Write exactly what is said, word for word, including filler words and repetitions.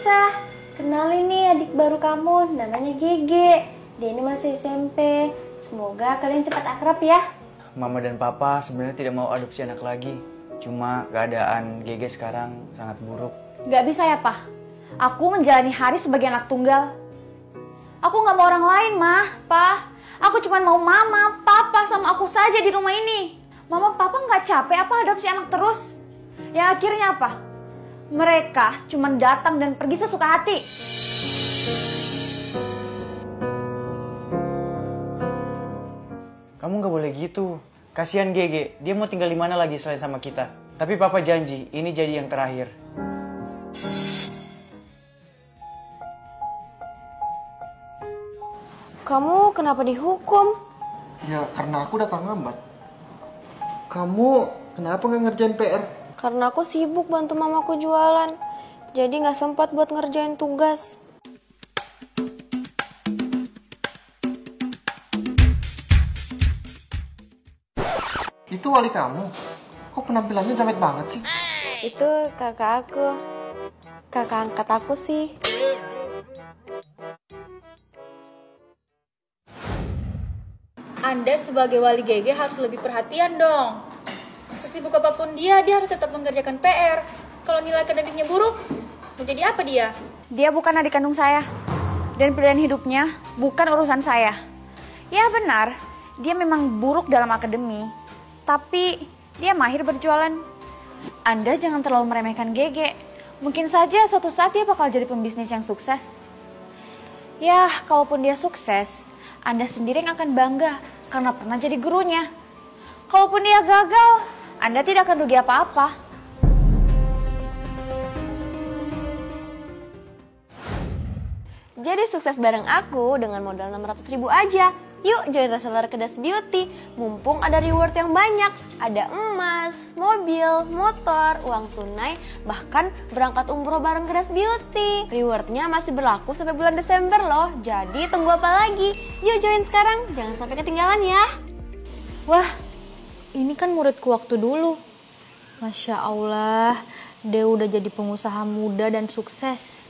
Nisa, kenalin nih adik baru kamu, namanya Gege. Dia ini masih S M P. Semoga kalian cepat akrab ya. Mama dan Papa sebenarnya tidak mau adopsi anak lagi. Cuma keadaan Gege sekarang sangat buruk. Gak bisa ya, Pak. Aku menjalani hari sebagai anak tunggal. Aku gak mau orang lain, Mah, Pak. Aku cuma mau Mama, Papa, sama aku saja di rumah ini. Mama, Papa gak capek apa adopsi anak terus? Ya akhirnya apa? Mereka cuma datang dan pergi sesuka hati. Kamu gak boleh gitu. Kasihan Gege, dia mau tinggal di mana lagi selain sama kita. Tapi Papa janji, ini jadi yang terakhir. Kamu kenapa dihukum? Ya karena aku datang lambat. Kamu kenapa nggak ngerjain P R? Karena aku sibuk bantu mamaku jualan. Jadi nggak sempat buat ngerjain tugas. Itu wali kamu. Kok penampilannya jamet banget sih? Itu kakak aku. Kakak angkat aku sih. Anda sebagai wali Gege harus lebih perhatian dong. Sesibuk apapun dia, dia harus tetap mengerjakan P R. Kalau nilai akademiknya buruk, mau jadi apa dia? Dia bukan adik kandung saya. Dan pilihan hidupnya bukan urusan saya. Ya benar, dia memang buruk dalam akademi. Tapi dia mahir berjualan. Anda jangan terlalu meremehkan Gege. Mungkin saja suatu saat dia bakal jadi pembisnis yang sukses. Ya, kalaupun dia sukses, Anda sendiri yang akan bangga karena pernah jadi gurunya. Kalaupun dia gagal, Anda tidak akan rugi apa-apa. Jadi sukses bareng aku dengan modal enam ratus ribu aja. Yuk join reseller Kedas Beauty, mumpung ada reward yang banyak. Ada emas, mobil, motor, uang tunai, bahkan berangkat umroh bareng Kedas Beauty. Rewardnya masih berlaku sampai bulan Desember loh, jadi tunggu apa lagi? Yuk join sekarang, jangan sampai ketinggalan ya. Wah, ini kan muridku waktu dulu. Masya Allah, dia udah jadi pengusaha muda dan sukses.